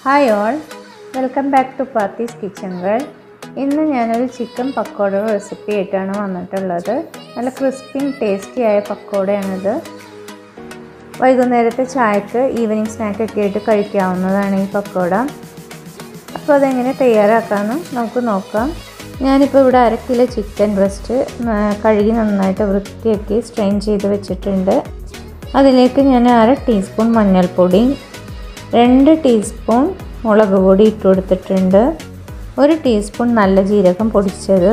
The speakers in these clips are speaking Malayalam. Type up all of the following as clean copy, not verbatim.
Hi all, welcome back to Paathi's kitchen world. ഇന്ന് ഞാനൊരു ചിക്കൻ പക്കോട റെസിപ്പി ആയിട്ടാണ് വന്നിട്ടുള്ളത്. നല്ല ക്രിസ്പിയും ടേസ്റ്റിയായ പക്കോടയാണിത്. വൈകുന്നേരത്തെ ചായക്ക് ഈവനിങ് സ്നാക്കൊക്കെ ആയിട്ട് കഴിക്കാവുന്നതാണ് ഈ പക്കോട. അപ്പോൾ അതെങ്ങനെ തയ്യാറാക്കാമെന്ന് നമുക്ക് നോക്കാം. ഞാനിപ്പോൾ ഇവിടെ 1/2 കിലോ ചിക്കൻ ബ്രസ്റ്റ് കഴുകി നന്നായിട്ട് വൃത്തിയാക്കി സ്ട്രെയിൻ ചെയ്ത് വെച്ചിട്ടുണ്ട്. അതിലേക്ക് ഞാൻ 1/2 ടീസ്പൂൺ മഞ്ഞൾപ്പൊടി, 2 ടീസ്പൂൺ മുളക് പൊടി ഇട്ട് കൊടുത്തിട്ടുണ്ട്, 1 ടീസ്പൂൺ നല്ല ജീരകം പൊടിച്ചത്,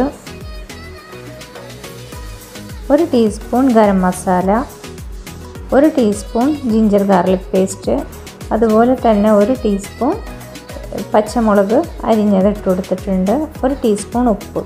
1 teaspoon garam masala, 1 teaspoon ginger garlic paste, അതുപോലെ തന്നെ 1 ടീസ്പൂൺ പച്ചമുളക് അരിഞ്ഞത് ഇട്ട് കൊടുത്തിട്ടുണ്ട്, 1 ടീസ്പൂൺ ഉപ്പ്,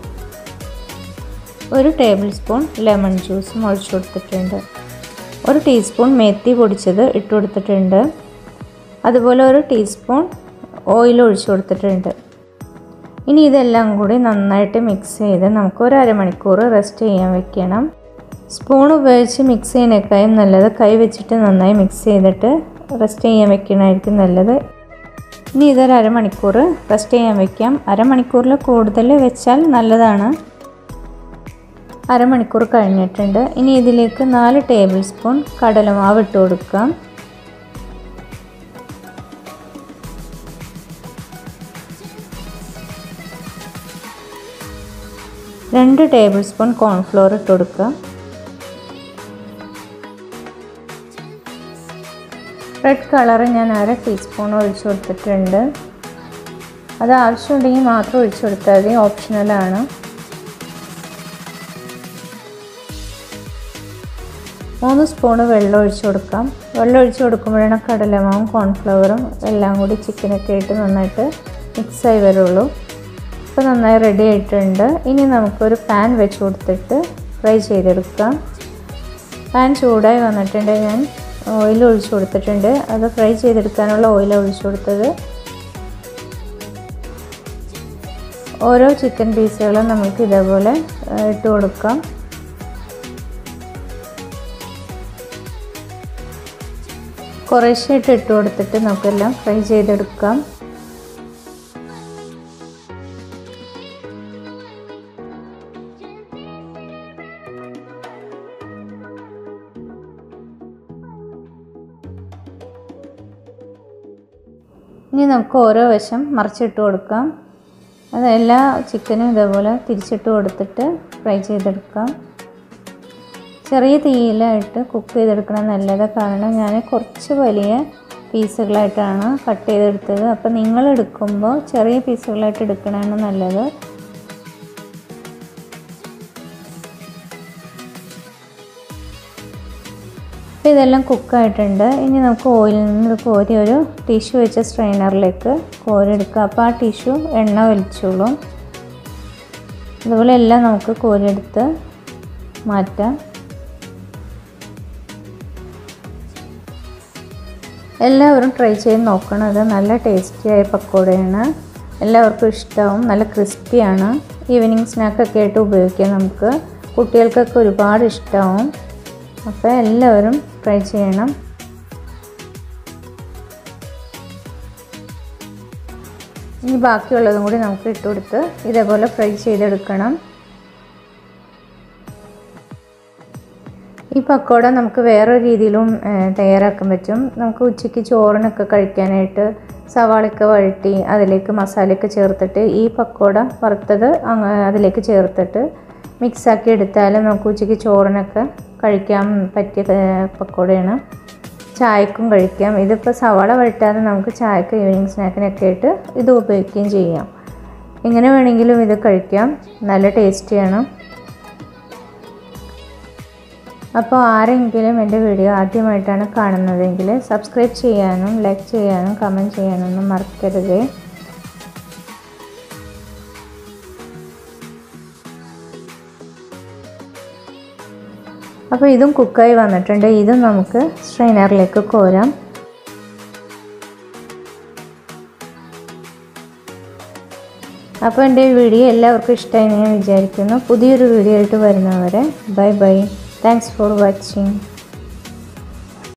1 ടേബിൾ സ്പൂൺ ലെമൺ ജ്യൂസും ഒഴിച്ചു കൊടുത്തിട്ടുണ്ട്, 1 ടീസ്പൂൺ മേത്തി പൊടിച്ചത് ഇട്ട് കൊടുത്തിട്ടുണ്ട്, അതുപോലെ 1 ടീസ്പൂൺ ഓയിൽ ഒഴിച്ചു കൊടുത്തിട്ടുണ്ട്. ഇനി ഇതെല്ലാം കൂടി നന്നായിട്ട് മിക്സ് ചെയ്ത് നമുക്ക് ഒരു അരമണിക്കൂർ റെസ്റ്റ് ചെയ്യാൻ വെക്കണം. സ്പൂൺ ഉപയോഗിച്ച് മിക്സ് ചെയ്യുന്നതിനേക്കാളും നല്ലത് കൈ വെച്ചിട്ട് നന്നായി മിക്സ് ചെയ്തിട്ട് റെസ്റ്റ് ചെയ്യാൻ വെക്കണമായിരിക്കും നല്ലത്. ഇനി ഇതൊരു അരമണിക്കൂർ റെസ്റ്റ് ചെയ്യാൻ വെക്കാം. അരമണിക്കൂറിൽ കൂടുതൽ വെച്ചാൽ നല്ലതാണ്. അരമണിക്കൂർ കഴിഞ്ഞിട്ടുണ്ട്. ഇനി ഇതിലേക്ക് 4 ടേബിൾ സ്പൂൺ കടലമാവ് ഇട്ട് കൊടുക്കാം. 2 ടേബിൾ സ്പൂൺ കോൺഫ്ലോർ ഇട്ട് കൊടുക്കുക. റെഡ് കളർ ഞാൻ 1/2 ടീസ്പൂൺ ഒഴിച്ചു കൊടുത്തിട്ടുണ്ട്. അത് ആവശ്യമുണ്ടെങ്കിൽ മാത്രം ഒഴിച്ചു കൊടുത്താൽ മതി, ഓപ്ഷണലാണ്. 3 സ്പൂൺ വെള്ളം ഒഴിച്ചു കൊടുക്കാം. വെള്ളം ഒഴിച്ചു കൊടുക്കുമ്പോഴാണ് കടലമാവും കോൺഫ്ലവറും എല്ലാം കൂടി ചിക്കനൊക്കെ ആയിട്ട് നന്നായിട്ട് മിക്സായി വരുള്ളൂ. ഇപ്പോൾ നന്നായി റെഡി ആയിട്ടുണ്ട്. ഇനി നമുക്കൊരു പാൻ വെച്ച് കൊടുത്തിട്ട് ഫ്രൈ ചെയ്തെടുക്കാം. പാൻ ചൂടായി വന്നിട്ടുണ്ട്. ഞാൻ ഓയിൽ ഒഴിച്ചു കൊടുത്തിട്ടുണ്ട്. അത് ഫ്രൈ ചെയ്തെടുക്കാനുള്ള ഓയിൽ ഒഴിച്ചു കൊടുത്തത്. ഓരോ ചിക്കൻ പീസുകളും നമുക്ക് ഇതേപോലെ ഇട്ട് കൊടുക്കാം. കുറേശ്ശായിട്ട് ഇട്ട് കൊടുത്തിട്ട് നമുക്കെല്ലാം ഫ്രൈ ചെയ്തെടുക്കാം. ഇനി നമുക്ക് ഓരോ വശം മറിച്ചിട്ട് കൊടുക്കാം. അത് എല്ലാ ചിക്കനും ഇതേപോലെ തിരിച്ചിട്ട് കൊടുത്തിട്ട് ഫ്രൈ ചെയ്തെടുക്കാം. ചെറിയ തീയിലായിട്ട് കുക്ക് ചെയ്തെടുക്കണം നല്ലത്. കാരണം ഞാൻ കുറച്ച് വലിയ പീസുകളായിട്ടാണ് കട്ട് ചെയ്തെടുത്തത്. അപ്പോൾ നിങ്ങൾ എടുക്കുമ്പോൾ ചെറിയ പീസുകളായിട്ട് എടുക്കണതാണ് നല്ലത്. അപ്പോൾ ഇതെല്ലാം കുക്കായിട്ടുണ്ട്. ഇനി നമുക്ക് ഓയിലിൽ നിന്ന് കോരി ഒരു ടിഷ്യൂ വെച്ച സ്ട്രെയിനറിലേക്ക് കോരിയെടുക്കുക. അപ്പോൾ ആ ടിഷ്യൂ എണ്ണ വലിച്ചോളും. അതുപോലെ എല്ലാം നമുക്ക് കോരിയെടുത്ത് മാറ്റാം. എല്ലാവരും ട്രൈ ചെയ്ത് നോക്കണം. അത് നല്ല ടേസ്റ്റിയായ പക്കോടയാണ്. എല്ലാവർക്കും ഇഷ്ടമാവും. നല്ല ക്രിസ്പിയാണ്. ഈവനിങ് സ്നാക്കൊക്കെ ആയിട്ട് ഉപയോഗിക്കാം നമുക്ക്. കുട്ടികൾക്കൊക്കെ ഒരുപാട് ഇഷ്ടമാവും. അപ്പോൾ എല്ലാവരും ട്രൈ ചെയ്യണം. ഇനി ബാക്കിയുള്ളതും കൂടി നമുക്ക് ഇട്ട് കൊടുത്ത് ഇതേപോലെ ഫ്രൈ ചെയ്തെടുക്കണം. ഈ പക്കോട നമുക്ക് വേറൊരു രീതിയിലും തയ്യാറാക്കാൻ പറ്റും. നമുക്ക് ഉച്ചയ്ക്ക് ചോറിനൊക്കെ കഴിക്കാനായിട്ട് സവാളയൊക്കെ വഴറ്റി അതിലേക്ക് മസാലയൊക്കെ ചേർത്തിട്ട് ഈ പക്കോട വറുത്തത് അതിലേക്ക് ചേർത്തിട്ട് മിക്സാക്കി എടുത്താലും നമുക്ക് ഉച്ചയ്ക്ക് ചോറിനൊക്കെ കഴിക്കാൻ പറ്റിയ പക്കോടയാണ്. ചായക്കും കഴിക്കാം. ഇതിപ്പോൾ സവാള വഴറ്റാതെ നമുക്ക് ചായക്ക് ഈവനിങ് സ്നാക്കിനൊക്കെ ആയിട്ട് ഇത് ഉപയോഗിക്കുകയും ചെയ്യാം. എങ്ങനെ വേണമെങ്കിലും ഇത് കഴിക്കാം. നല്ല ടേസ്റ്റിയാണ്. അപ്പോൾ ആരെങ്കിലും എൻ്റെ വീഡിയോ ആദ്യമായിട്ടാണ് കാണുന്നതെങ്കിൽ സബ്സ്ക്രൈബ് ചെയ്യാനും ലൈക്ക് ചെയ്യാനും കമൻറ്റ് ചെയ്യാനൊന്നും മറക്കരുത്. അപ്പോൾ ഇതും കുക്കായി വന്നിട്ടുണ്ട്. ഇതും നമുക്ക് സ്ട്രെയിനറിലേക്ക് കോരാം. അപ്പോൾ എൻ്റെ വീഡിയോ എല്ലാവർക്കും ഇഷ്ടമായി ഞാൻ വിചാരിക്കുന്നു. പുതിയൊരു വീഡിയോ ആയിട്ട് വരുന്നവരെ bye bye. Thanks for watching.